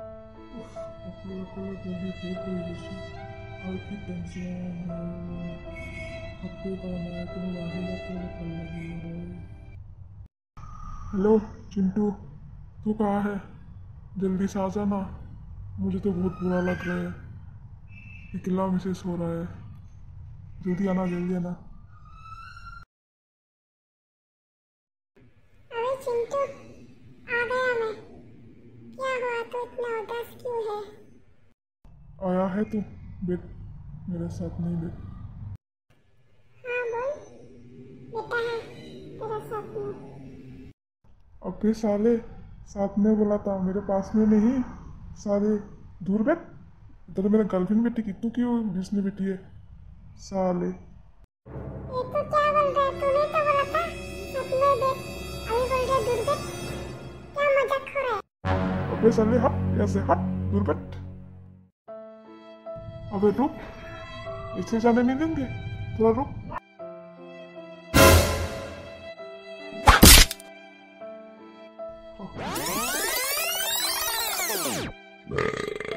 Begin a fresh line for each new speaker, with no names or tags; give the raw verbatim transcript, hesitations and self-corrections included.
Akıllı böyle büyüyorsun. Artık tension आपको काम है तुम वाहिला तो निकल रही हो। हेलो चिंटू, तू कहाँ है? जल्दी से आ जाना, मुझे तो बहुत बुरा लग रहा है, अकेला महसूस हो रहा है। जल्दी आना, जल्दी आना।
अरे चिंटू, आ गया मैं। क्या हुआ, तो इतना उदास क्यों है?
आया है तू? बैठ, मेरे साथ नहीं बैठ।
हाँ बोल, बेटा है तेरा साथ में।
अबे साले, साथ में बोला था, मेरे पास में नहीं। साले दूर बैठ। इधर तो मेरा गर्लफ्रेंड बैठी की, तू क्यों बीच में बैठी है? साले
ये तो क्या बोल रहा है? तूने तो बोला था साथ में देख, अभी बोल रहा है दूर देख। क्या मजाक हो रहा है?
अबे साले हट, ऐसे हट, दूर बैठ। अबे रुक, इससे जाने नहीं देंगे, थोड़ा रुक।